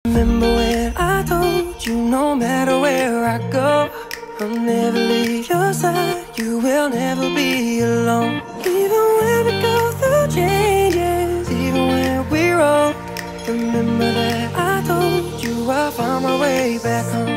Remember when I told you no matter where I go, I'll never leave your side, you will never be alone. Even when we go through changes, even when we're old, remember that I told you I'll find my way back home.